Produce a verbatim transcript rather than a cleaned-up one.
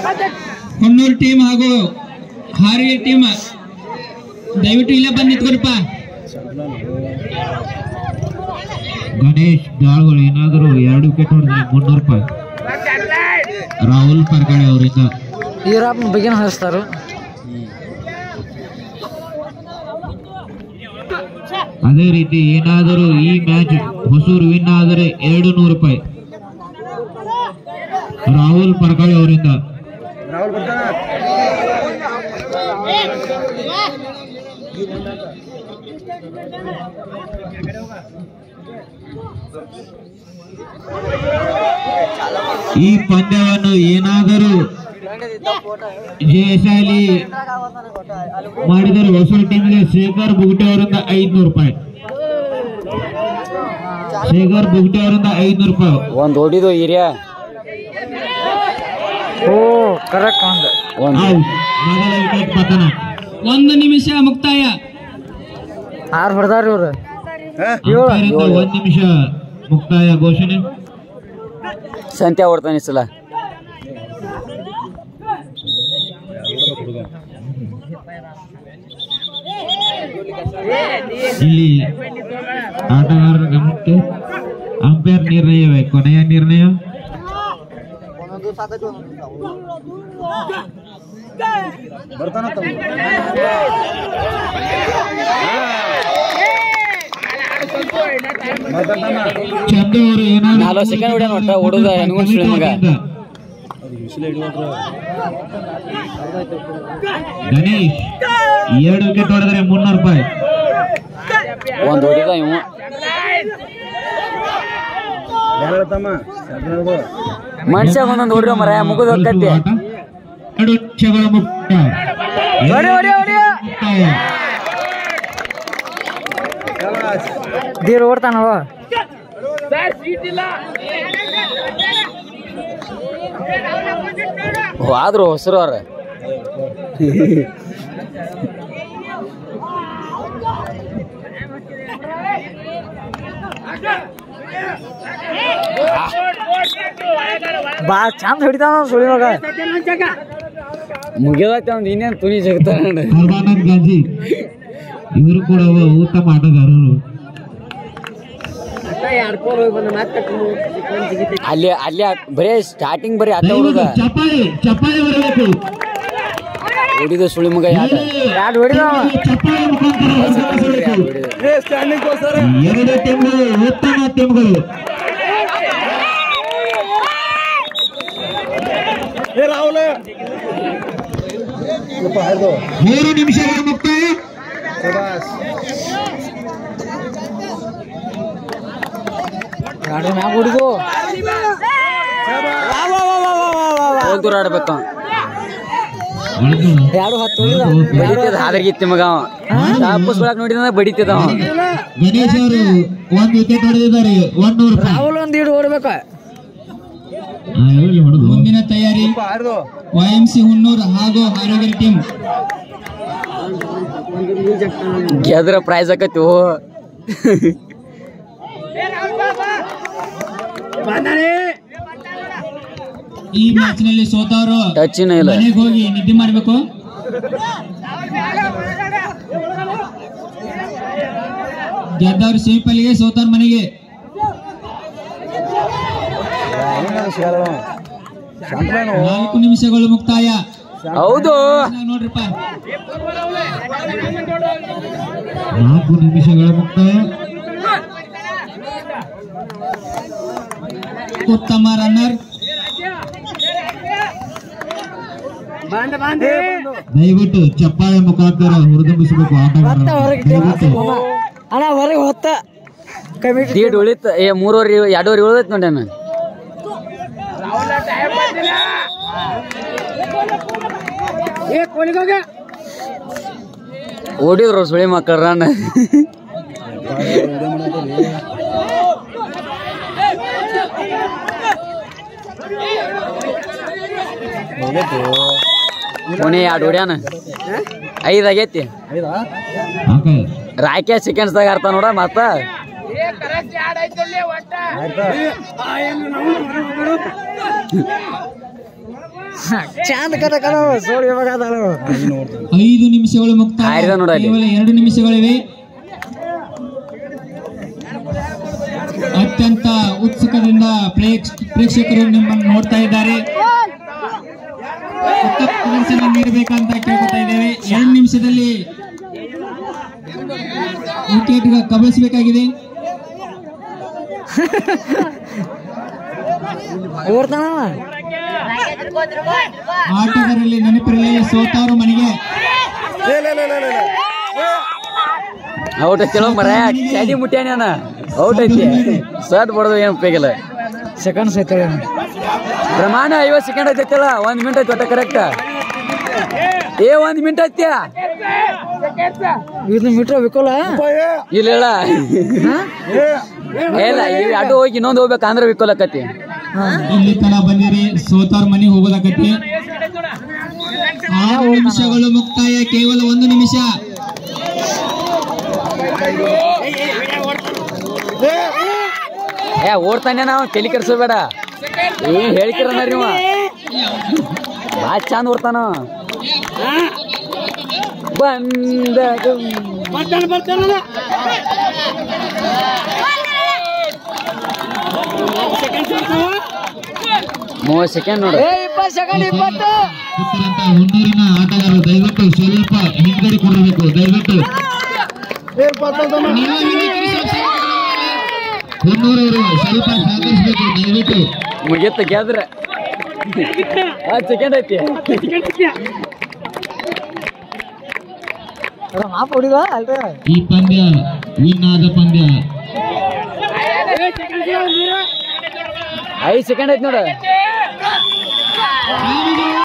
Honnur team ಹಾಗೂ ಹಾರಿಗೆ team ದಯವಿಟ್ಟು ಇಲ್ಲೇ ಬಂದು ನಿಂತ್ಕೊರಪ್ಪ. ಗಣೇಶ್ ಗಾಳ್ಗಳು ಏನಾದರೂ ಎರಡು ವಿಕೆಟ್ ಹೊಡೆದ್ರೆ ಮುನ್ನೂರು ರೂಪಾಯಿ. ರಾಹುಲ್ ಪರ್ಗಾಡೆ ಅವರಿಂದ ಈರಪ್ಪ ಬಗ್ಗೆನ ಹರಿಸ್ತಾರು. ಅದೇ ರೀತಿ ಏನಾದರೂ ಈ ಮ್ಯಾಚ್ ಹೊಸೂರು ವಿನ್ ಆದರೆ ಎರಡು ನೂರು ರೂಪಾಯಿ ರಾಹುಲ್ ಪರ್ಗಾಡೆ ಅವರಿಂದ. ಈ ಪಂದ್ಯವನ್ನು ಏನಾದರೂ ಜಯಶಾಲಿ ಮಾಡಿದರೆ ಹೊಸೂರು ಟೀಮ್ಗೆ ಶೇಖರ್ ಬುಗುಟೆ ಅವರಿಂದ ಐದ್ನೂರು ರೂಪಾಯಿ. ಶೇಖರ್ ಬುಗುಟೆ ಅವರಿಂದ ಐದ್ನೂರು ರೂಪಾಯಿ. ಒಂದ್ ಹೊಡಿದು ಹಿರಿಯ ಓ ಕರೆಕ್ಟ್ ಒಂದು ಮೊದಲ ವಿಕೆಟ್ ಪತನ. ಒಂದು ನಿಮಿಷ ಮುಕ್ತಾಯ. ಆರು ಹೊಡೆದಾರ ಇವ್ರು. ಒಂದ್ ನಿಮಿಷ ಮುಕ್ತಾಯ ಘೋಷಣೆ. ಸಂತ್ಯ ಹೊಡ್ತಾನೆ ಈ ಸಲ. ಇಲ್ಲಿ ಆಟಗಾರರ ಗಮನಕ್ಕೆ ಅಂಪೈರ್ ನಿರ್ಣಯವೇ ಕೊನೆಯ ನಿರ್ಣಯ. ಚಂದು ಅವರು ಏನಾದ್ರು ನಾಲ್ಕು ಸೆಕೆಂಡ್ ಹೊಡ್ಯಾನ ಒಟ್ಟ ಹುಡುಗ ಹೆಣ್ಗೊಂಡ್ ಮಗ. ಗಣೇಶ್ ಎರಡು ವಿಕೆಟ್ ಹೊಡೆದ್ರೆ ಮುನ್ನೂರು ರೂಪಾಯಿ. ಒಂದ್ ಹೊಡಿದ ಇವ ಮನುಷ್ಯ ಒಂದೊಂದು ಹೊಡ್ರ ಮರ ಮುಗಿದ ಹೋಗ್ತೈತಿ. ಎರಡು ನಿಮಿಷಗಳ ಮುಕ್ತಾಯ. ದೀರ್ ಓಡ್ತಾನವ. ಆದ್ರು ಹೊಸರು ಅವ್ರ ಬಾ ಚಂದ ಹೊಡಿತಾನ ಸುಳಿ ಮಗ. ಮುಗಿದೈತೆ ಒಂದ್ ಇನ್ನೇನ್ ತುನಿ ಜಗತ್ತಾನ. ಸರ್ವಾನಂದ್ ಗಾಂಧಿ ಇವರು ಕೂಡ ಉತ್ತಮ ಆಟಗಾರರು. ಅಲ್ಲಿ ಅಲ್ಲಿ ಬರೀ ಸ್ಟಾರ್ಟಿಂಗ್ ಬರೀ ಹತ್ತ ಹುಡುಗ ಚಪಾಳಿ ಚಪಾಳಿ ಬರಬೇಕು. ಹೊಡಿದ ಸುಳಿ ಮಗ ಯಾರು ಯಾರು ಹೊಡಿದ ಚಪಾಳಿ ಮುಖಾಂತರ ಎರಡು ಟೀಮ್ಗಳು ಉತ್ತಮ ಟೀಮ್ಗಳು. ಮೂರು ನಿಮಿಷಗಳ ಮುಕ್ತಾಯ. ಮ್ಯಾಗ ಹೊಡಿದು ದೂರ ಆಡ್ಬೇಕು. ಎರಡು ಹತ್ತು ಬಡಿತದ ಹಾದ್ರಗಿತ್ತಿ ಮಗ ಅವ ನೋಡಿದ ಬಡಿತದ. ಗಣೇಶ್ ಅವರು ಒಂದ್ ವಿಕೆಟ್ ಹೊಡೆದಿದ್ದಾರೆ. ಒಂದೂರು ರೂಪಾಯಿ. ರಾಹುಲ್ ಒಂದ್ ಈಡು ಹೊಡ್ಬೇಕ. ಮುಂದಿನ ತಯಾರಿ ವೈಎಂಸಿ ಹುನ್ನೂರು ಹಾಗೂ ಆರೋಗ್ಯ ಟೀಮ್. ಗೆದ್ರ ಪ್ರೈಸ್ ಆಕತಿ. ಈ ಮ್ಯಾಚ್ ನಲ್ಲಿ ಸೋತವರು ಟಚ್ಚಿನ ಇಲ್ಲ. ಮನೆಗೆ ಹೋಗಿ ನಿದ್ದೆ ಮಾಡಬೇಕು. ಗೆದ್ದವ್ರು ಸೇಫಲ್ಲಿಗೆ, ಸೋತವ್ರ ಮನೆಗೆ. ನಾಲ್ಕು ನಿಮಿಷಗಳು ಮುಕ್ತಾಯ. ಹೌದು ನೋಡ್ರಿಪ್ಪ, ನಾಲ್ಕು ನಿಮಿಷಗಳ ಮುಕ್ತಾಯ. ಉತ್ತಮ ರನ್ನರ್. ದಯವಿಟ್ಟು ಚಪ್ಪಾಳೆ ಮುಖಾಂತರ ಹುರಿದುಂಬಿಸಬೇಕು ಆಟಗಾರರು. ಅಣ್ಣ ಹೊರಗೆ ಹೊತ್ತ ದೀಡ್ ಉಳಿತ. ಏ ಮೂರವರೆ ಎರಡೂವರೆ ಉಳಿದೈತಿ ನೋಡಿ. ನಾನು ಓಡಿದ್ರು ಸುಳಿ ಮಕ್ಕಳ ರನ್. ಕೊನೆ ಎರಡು ಹೊಡ್ಯಾನ. ಐದ್ ಆಗೈತಿ. ರಾಕೆ ಸೆಕೆಂಡ್ಸ್ದಾಗ ಆಡ್ತಾ ನೋಡ ಮತ್ತ. ಚಾಂದ್ ಕದ ಕದ ಸೋಳಿ ಇವಾಗ ಐದು ನಿಮಿಷಗಳು ಮುಕ್ತಾಯ. ಆಯ್ದ ನೋಡು ಅಲ್ಲಿ. ಕೇವಲ ಎರಡು ನಿಮಿಷಗಳಿವೆ. ಅತ್ಯಂತ ಉತ್ಸುಕದಿಂದ ಪ್ರೇಕ್ಷ- ಪ್ರೇಕ್ಷಕರು ನಿಮ್ಮನ್ನು ನೋಡ್ತಾ ಇದ್ದಾರೆ. ಉತ್ತಮ ಪ್ರದರ್ಶನ ನೀಡಬೇಕಂತ ಕೇಳ್ಕೊತಾ ಇದ್ದೇವೆ. ಎರಡು ನಿಮಿಷದಲ್ಲಿ ವಿಕೆಟ್ ಕಬಳಿಸಬೇಕಾಗಿದೆ. ಓಡ್ತಾನ ಆಟಗಾರರಲ್ಲಿ ನೆನಪಿರಲಿ, ಸೋತಾರು ಮನೆಗೆ. ಔಟ್ ಐತಿ ಮರ ಚಡಿ ಮುಟ್ಯಾನ ಔಟ್ ಐತಿ. ಸರ್ಟ್ ಬಡದು ಏನು ಉಪಯೋಗಿಲ್ಲ. ಸೆಕೆಂಡ್ಸ್ ಐತೆ ಪ್ರಮಾಣ ಐವತ್ತು ಸೆಕೆಂಡ್ ಐತೈತಲ್ಲ, ಒಂದ್ ಮಿನಿಟ್ ಐತಿ ಒಟ್ಟ ಕರೆಕ್ಟ್. ಏ ಒಂದ್ ಮಿನಿಟ್ ಐತಿ ಇದು ಮೀಟ್ರ್ ಬೇಕಲ್ಲ. ಇಲ್ಲ ಇಲ್ಲ ಇಲ್ಲ ಇವ್ ಅಡ್ಡು ಹೋಗಿ ಇನ್ನೊಂದು ಹೋಗ್ಬೇಕು ಅಂದ್ರೆ ವಿಕೋಲಕತಿ. ಇಲ್ಲಿ ತನ ಬಂದಿರಿ, ಸೋತಾರು ಮನೆಗೆ ಹೋಗೋದಕ್ಕತಿ. ಆರು ನಿಮಿಷಗಳು ಮುಕ್ತಾಯ, ಕೇವಲ ಒಂದು ನಿಮಿಷ. ಏ ಓಡ್ತಾನೆ ನಾವು ತಲೆ ಕೆಡ್ಸೋಬೇಡ. ಏನ್ ಹೇಳಿಕಿರ ನೀವು ಬಾ ಚಂದ ಓಡ್ತಾನ. ಬಂದ ಮೂವತ್ತು ಸೆಕೆಂಡ್ ನೋಡು. ಇಪ್ಪತ್ತು ಸೆಕೆಂಡ್ ಇಪ್ಪತ್ತು ಕೂತಿರುವಂತಹ ಹುನ್ನೂರಿನ ಆಟಗಾರರು ದಯವಿಟ್ಟು ಸ್ವಲ್ಪ ಹಿಂದ್ಗಡೆ ಕೊಡಬೇಕು. ದಯವಿಟ್ಟು ಹುನ್ನೂರವರು ಸ್ವಲ್ಪ ಸಹಕರಿಸಬೇಕು ದಯವಿಟ್ಟು. ಮುಗಿಯತ್ತ ಗೆದ್ರೆ ಹತ್ತು ಸೆಕೆಂಡ್ ಐತಿ. ಮಾಪ್ ಹೊಡಿದ ಅಲ್ರಿ. ಈ ಪಂದ್ಯ ವಿನ್ ಆದ ಪಂದ್ಯ. ಐದು ಸೆಕೆಂಡ್ ಐತಿ ನೋಡು. ಆ